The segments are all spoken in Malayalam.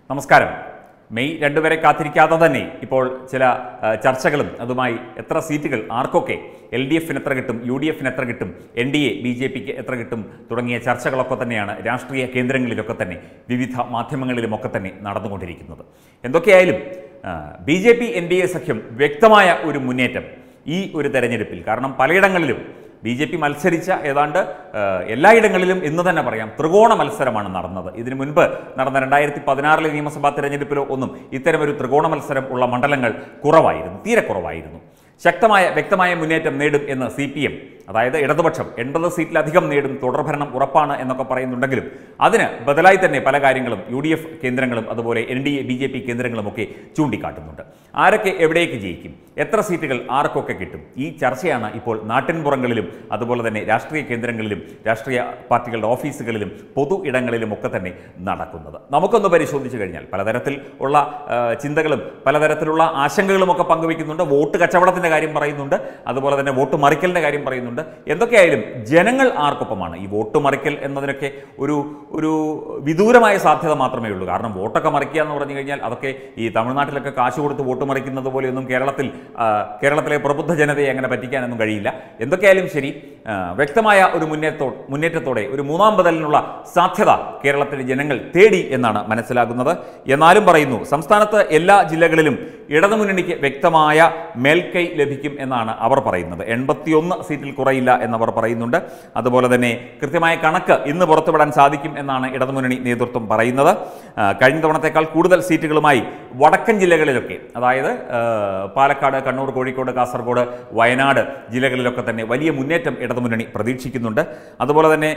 നമസ്കാരം. മെയ് 2 വരെ കാത്തിരിക്കാതെ തന്നെ ഇപ്പോൾ ചില ചർച്ചകളും അതുമായി എത്ര സീറ്റുകൾ ആർക്കൊക്കെ LDF-ന് എത്ര കിട്ടും, UDF-ന് എത്ര കിട്ടും, NDA BJP-ക്ക് എത്ര കിട്ടും തുടങ്ങിയ ചർച്ചകളൊക്കെ തന്നെയാണ് രാഷ്ട്രീയ കേന്ദ്രങ്ങളിലൊക്കെ തന്നെ വിവിധ മാധ്യമങ്ങളിലുമൊക്കെ തന്നെ നടന്നുകൊണ്ടിരിക്കുന്നത്. എന്തൊക്കെയായാലും BJP NDA സഖ്യം വ്യക്തമായ ഒരു മുന്നേറ്റം ഈ ഒരു തെരഞ്ഞെടുപ്പിൽ, കാരണം പലയിടങ്ങളിലും BJP മത്സരിച്ച ഏതാണ്ട് എല്ലായിടങ്ങളിലും എന്ന് തന്നെ പറയാം ത്രികോണ മത്സരമാണ് നടന്നത്. ഇതിനു മുൻപ് നടന്ന 2016 നിയമസഭാ തെരഞ്ഞെടുപ്പിലോ ഒന്നും ഇത്തരമൊരു ത്രികോണ മത്സരം ഉള്ള മണ്ഡലങ്ങൾ കുറവായിരുന്നു, തീരെ കുറവായിരുന്നു. ശക്തമായ വ്യക്തമായ മുന്നേറ്റം നേടും എന്ന് CPM, അതായത് ഇടതുപക്ഷം 80 സീറ്റിലധികം നേടും, തുടർഭരണം ഉറപ്പാണ് എന്നൊക്കെ പറയുന്നുണ്ടെങ്കിലും അതിന് ബദലായി തന്നെ പല കാര്യങ്ങളും UDF കേന്ദ്രങ്ങളും അതുപോലെ NDA BJP കേന്ദ്രങ്ങളുമൊക്കെ ചൂണ്ടിക്കാട്ടുന്നുണ്ട്. ആരൊക്കെ എവിടേക്ക് ജയിക്കും, എത്ര സീറ്റുകൾ ആർക്കൊക്കെ കിട്ടും, ഈ ചർച്ചയാണ് ഇപ്പോൾ നാട്ടിൻപുറങ്ങളിലും അതുപോലെ തന്നെ രാഷ്ട്രീയ കേന്ദ്രങ്ങളിലും രാഷ്ട്രീയ പാർട്ടികളുടെ ഓഫീസുകളിലും പൊതു ഇടങ്ങളിലും ഒക്കെ തന്നെ നടക്കുന്നത്. നമുക്കൊന്ന് പരിശോധിച്ചു കഴിഞ്ഞാൽ പലതരത്തിൽ ഉള്ള ചിന്തകളും പലതരത്തിലുള്ള ആശങ്കകളും ഒക്കെ പങ്കുവയ്ക്കുന്നുണ്ട്. വോട്ട് കച്ചവടത്തിൻ്റെ കാര്യം പറയുന്നുണ്ട്, അതുപോലെ തന്നെ വോട്ട് മറിക്കലിൻ്റെ കാര്യം പറയുന്നുണ്ട്. എന്തൊക്കെയായാലും ജനങ്ങൾ ആർക്കൊപ്പമാണ്? ഈ വോട്ട് മറിക്കൽ എന്നതിനൊക്കെ ഒരു വിദൂരമായ സാധ്യത മാത്രമേ ഉള്ളൂ. കാരണം വോട്ടൊക്കെ മറിക്കുക എന്ന് പറഞ്ഞു കഴിഞ്ഞാൽ അതൊക്കെ ഈ തമിഴ്നാട്ടിലൊക്കെ കാശ് കൊടുത്ത് വോട്ട് മറിക്കുന്നത് പോലെയൊന്നും കേരളത്തിലെ പ്രബുദ്ധ ജനതയെ അങ്ങനെ പറ്റിക്കാനൊന്നും കഴിയില്ല. എന്തൊക്കെയായാലും ശരി, വ്യക്തമായ ഒരു മുന്നേറ്റത്തോടെ ഒരു മൂന്നാം ബദലിനുള്ള സാധ്യത കേരളത്തിലെ ജനങ്ങൾ തേടി എന്നാണ് മനസ്സിലാകുന്നത്. എന്നാലും പറയുന്നു, സംസ്ഥാനത്ത് എല്ലാ ജില്ലകളിലും ഇടതുമുന്നണിക്ക് വ്യക്തമായ മേൽക്കൈ ലഭിക്കും എന്നാണ് അവർ പറയുന്നത്. 81 സീറ്റിൽ കുറയില്ല എന്നവർ പറയുന്നുണ്ട്. അതുപോലെ തന്നെ കൃത്യമായ കണക്ക് ഇന്ന് പുറത്തുവിടാൻ സാധിക്കും എന്നാണ് ഇടതുമുന്നണി നേതൃത്വം പറയുന്നത്. കഴിഞ്ഞ തവണത്തേക്കാൾ കൂടുതൽ സീറ്റുകളുമായി വടക്കൻ ജില്ലകളിലൊക്കെ, അതായത് പാലക്കാട്, കണ്ണൂർ, കോഴിക്കോട്, കാസർഗോഡ്, വയനാട് ജില്ലകളിലൊക്കെ തന്നെ വലിയ മുന്നേറ്റം ഇടതുമുന്നണി പ്രതീക്ഷിക്കുന്നുണ്ട്. അതുപോലെ തന്നെ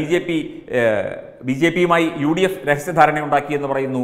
BJP-യുമായി UDF രഹസ്യധാരണയുണ്ടാക്കിയെന്ന് പറയുന്നു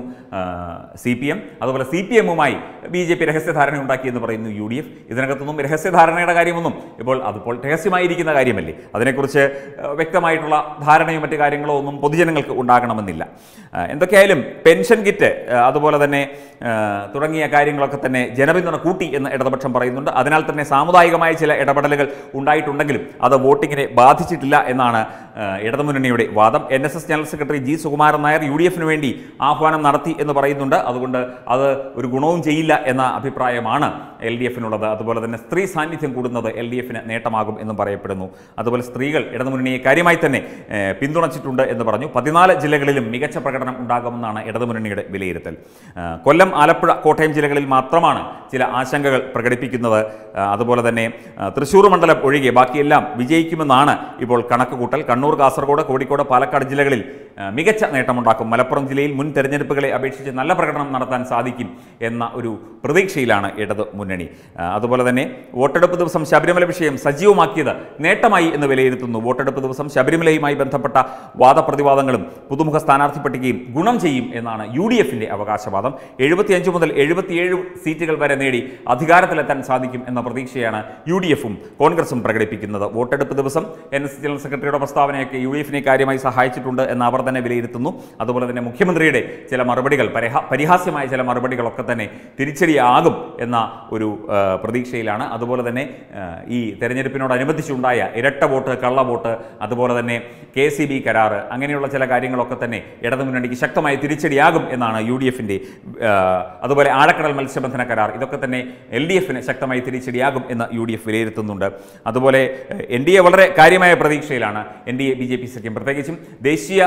CPM. അതുപോലെ CPM-യുമായി BJP രഹസ്യധാരണയുണ്ടാക്കിയെന്ന് പറയുന്നു UDF. ഇതിനകത്തൊന്നും രഹസ്യധാരണയുടെ കാര്യമൊന്നും ഇപ്പോൾ രഹസ്യമായിരിക്കുന്ന കാര്യമല്ലേ, അതിനെക്കുറിച്ച് വ്യക്തമായിട്ടുള്ള ധാരണയോ മറ്റു കാര്യങ്ങളോ ഒന്നും പൊതുജനങ്ങൾക്ക് ഉണ്ടാകണമെന്നില്ല. എന്തൊക്കെയായാലും പെൻഷൻ കിറ്റ് അതുപോലെ തന്നെ തുടങ്ങിയ കാര്യങ്ങളൊക്കെ തന്നെ ജനപിന്തുണ കൂട്ടി എന്ന് ഇടതുപക്ഷം പറയുന്നുണ്ട്. അതിനാൽ തന്നെ സാമുദായികമായ ചില ഇടപെടലുകൾ ഉണ്ടായിട്ടുണ്ടെങ്കിലും അത് വോട്ടിങ്ങിനെ ബാധിച്ചിട്ടില്ല എന്നാണ് ഇടതുമുന്നണിയുടെ വാദം. NSS general secretary G. Sukumaran Nair UDF-ന് വേണ്ടി ആഹ്വാനം നടത്തി എന്ന് പറയുന്നുണ്ട്. അതുകൊണ്ട് അത് ഒരു ഗുണവും ചെയ്യില്ല എന്ന അഭിപ്രായമാണ് LDF-നുള്ളത്. അതുപോലെ തന്നെ സ്ത്രീ സാന്നിധ്യം കൂടുന്നത് LDF-ന് നേട്ടമാകും എന്നും പറയപ്പെടുന്നു. അതുപോലെ സ്ത്രീകൾ ഇടതുമുന്നണിയെ കാര്യമായി തന്നെ പിന്തുണച്ചിട്ടുണ്ട് എന്ന് പറഞ്ഞു. 14 ജില്ലകളിലും മികച്ച പ്രകടനം ഉണ്ടാകുമെന്നാണ് ഇടതുമുന്നണിയുടെ വിലയിരുത്തൽ. കൊല്ലം, ആലപ്പുഴ, കോട്ടയം ജില്ലകളിൽ മാത്രമാണ് ചില ആശങ്കകൾ പ്രകടിപ്പിക്കുന്നത്. അതുപോലെ തന്നെ തൃശ്ശൂർ മണ്ഡലം ഒഴികെ ബാക്കിയെല്ലാം വിജയിക്കുമെന്നാണ് ഇപ്പോൾ കണക്കുകൂട്ടൽ. കണ്ണൂർ, കാസർഗോഡ്, കോഴിക്കോട്, പാലക്കാട് ജില്ലകളിൽ മികച്ച നേട്ടമുണ്ടാക്കും. മലപ്പുറം ജില്ലയിൽ മുൻ തെരഞ്ഞെടുപ്പുകളെ അപേക്ഷിച്ച് നല്ല പ്രകടനം നടത്താൻ സാധിക്കും എന്ന ഒരു പ്രതീക്ഷയിലാണ് ഇടതു മുന്നണി. അതുപോലെ തന്നെ വോട്ടെടുപ്പ് ദിവസം ശബരിമല വിഷയം സജീവമാക്കിയത് നേട്ടമായി എന്ന് വിലയിരുത്തുന്നു. വോട്ടെടുപ്പ് ദിവസം ശബരിമലയുമായി ബന്ധപ്പെട്ട വാദപ്രതിവാദങ്ങളും പുതുമുഖ സ്ഥാനാർത്ഥി പട്ടികയും ഗുണം ചെയ്യും എന്നാണ് UDF-ന്റെ അവകാശവാദം. 75 മുതൽ 77 സീറ്റുകൾ വരെ നേടി അധികാരത്തിലെത്താൻ സാധിക്കും എന്ന പ്രതീക്ഷയാണ് UDF-ഉം കോൺഗ്രസും പ്രകടിപ്പിക്കുന്നത്. വോട്ടെടുപ്പ് ദിവസം NSS ജനറൽ സെക്രട്ടറിയുടെ പ്രസ്താവനയൊക്കെ UDF-നെ കാര്യമായി സഹായിച്ചിട്ടുണ്ട് എന്ന് അവർ തന്നെ വിലയിരുത്തുന്നു. അതുപോലെ തന്നെ മുഖ്യമന്ത്രിയുടെ ചില മറുപടികൾ, പരിഹാസ്യമായ ചില മറുപടികളൊക്കെ തന്നെ തിരിച്ചടിയാകും എന്ന ഒരു പ്രതീക്ഷയിലാണ്. അതുപോലെ തന്നെ ഈ തെരഞ്ഞെടുപ്പിനോടനുബന്ധിച്ചുണ്ടായ ഇരട്ട വോട്ട്, കള്ളവോട്ട്, അതുപോലെ തന്നെ KCB കരാറ്, അങ്ങനെയുള്ള ചില കാര്യങ്ങളൊക്കെ തന്നെ ഇടതുമുന്നണിക്ക് ശക്തമായ തിരിച്ചടിയാകും എന്നാണ് UDF-ന്റെ. അതുപോലെ ആഴക്കടൽ മത്സ്യബന്ധന കരാർ, ഇതൊക്കെ തന്നെ LDF-ന് ശക്തമായി തിരിച്ചടിയാകും എന്ന് UDF വിലയിരുത്തുന്നുണ്ട്. അതുപോലെ NDA വളരെ കാര്യമായ പ്രതീക്ഷയിലാണ്. NDA BJP സഖ്യം പ്രത്യേകിച്ചും ദേശീയ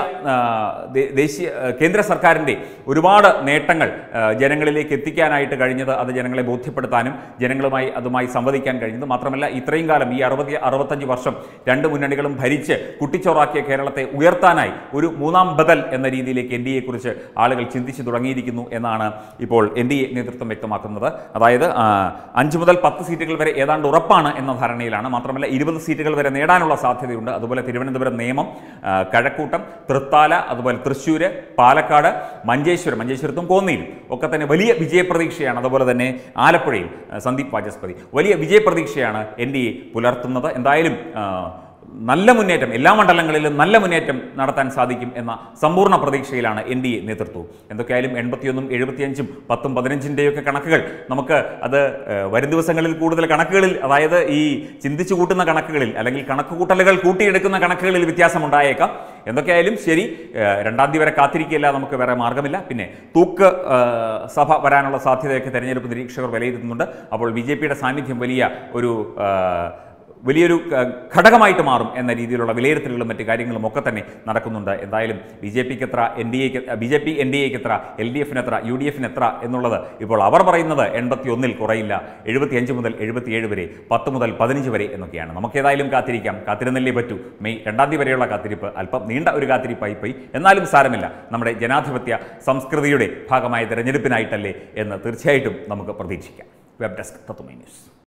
കേന്ദ്ര സർക്കാരിൻ്റെ ഒരുപാട് നേട്ടങ്ങൾ ജനങ്ങളിലേക്ക് എത്തിക്കാനായിട്ട് കഴിഞ്ഞത്, അത് ജനങ്ങളെ ബോധ്യപ്പെടുത്താനും അതുമായി സംവദിക്കാൻ കഴിഞ്ഞത് മാത്രമല്ല, ഇത്രയും കാലം ഈ 60-65 വർഷം രണ്ട് മുന്നണികളും ഭരിച്ച് കുട്ടിച്ചോറാക്കിയ കേരളത്തെ ഉയർത്താനായി ഒരു മൂന്നാം ബദൽ എന്ന രീതിയിലേക്ക് NDA-യെക്കുറിച്ച് ആളുകൾ ചിന്തിച്ചു തുടങ്ങിയിരിക്കുന്നു എന്നാണ് ഇപ്പോൾ NDA നേതൃത്വം വ്യക്തമാക്കുന്നത്. അതായത് 5 മുതൽ 10 സീറ്റുകൾ വരെ ഏതാണ്ട് ഉറപ്പാണ് എന്ന ധാരണയിലാണ്. മാത്രമല്ല 20 സീറ്റുകൾ വരെ നേടാനുള്ള സാധ്യതയുണ്ട്. അതുപോലെ തിരുവനന്തപുരം, നേമം, കഴക്കൂട്ടം, തൃത്താല, അതുപോലെ തൃശ്ശൂർ, പാലക്കാട്, മഞ്ചേശ്വരത്തും കോന്നിയിലും ഒക്കെ തന്നെ വലിയ വിജയപ്രതീക്ഷയാണ്. അതുപോലെ തന്നെ ആലപ്പുഴയിൽ സന്ദീപ് വാചസ്പതി വലിയ വിജയപ്രതീക്ഷയാണ് NDA പുലർത്തുന്നത്. എന്തായാലും നല്ല മുന്നേറ്റം, എല്ലാ മണ്ഡലങ്ങളിലും നല്ല മുന്നേറ്റം നടത്താൻ സാധിക്കും എന്ന സമ്പൂർണ്ണ പ്രതീക്ഷയിലാണ് NDA നേതൃത്വം. എന്തൊക്കെയായാലും 81ഉം 75ഉം 10ഉം 15ൻ്റെയൊക്കെ കണക്കുകൾ നമുക്ക് അത് വരും ദിവസങ്ങളിൽ കൂടുതൽ കണക്കുകളിൽ, അതായത് ഈ ചിന്തിച്ചു കൂട്ടുന്ന കണക്കുകളിൽ അല്ലെങ്കിൽ കണക്കുകൂട്ടലുകൾ കൂട്ടിയെടുക്കുന്ന കണക്കുകളിൽ വ്യത്യാസമുണ്ടായേക്കാം. എന്തൊക്കെയായാലും ശരി, 2-ാം തീയതി വരെ കാത്തിരിക്കുകയല്ല, നമുക്ക് വേറെ മാർഗ്ഗമില്ല. പിന്നെ തൂക്ക് സഭ വരാനുള്ള സാധ്യതയൊക്കെ തെരഞ്ഞെടുപ്പ് നിരീക്ഷകർ വിലയിരുത്തുന്നുണ്ട്. അപ്പോൾ BJPയുടെ സാന്നിധ്യം വലിയൊരു ഘടകമായിട്ട് മാറും എന്ന രീതിയിലുള്ള വിലയിരുത്തലുകളും മറ്റു കാര്യങ്ങളും ഒക്കെ തന്നെ നടക്കുന്നുണ്ട്. എന്തായാലും BJP എത്ര, NDAക്ക് എത്ര, LDFന് എത്ര, UDFന് എത്ര എന്നുള്ളത് ഇപ്പോൾ അവർ പറയുന്നത് 81-ൽ കുറയില്ല, 75 മുതൽ 77 വരെ, 10 മുതൽ 15 വരെ എന്നൊക്കെയാണ്. നമുക്കേതായാലും കാത്തിരിക്കാം, കാത്തിരുന്നല്ലേ പറ്റൂ. മെയ് 2-ാം തീയതി വരെയുള്ള കാത്തിരിപ്പ് അല്പം നീണ്ട ഒരു കാത്തിരിപ്പായി പോയി. എന്നാലും സാരമില്ല, നമ്മുടെ ജനാധിപത്യ സംസ്കൃതിയുടെ ഭാഗമായ തെരഞ്ഞെടുപ്പിനായിട്ടല്ലേ എന്ന് തീർച്ചയായിട്ടും നമുക്ക് പ്രതീക്ഷിക്കാം. Web desk Tatwamayi news.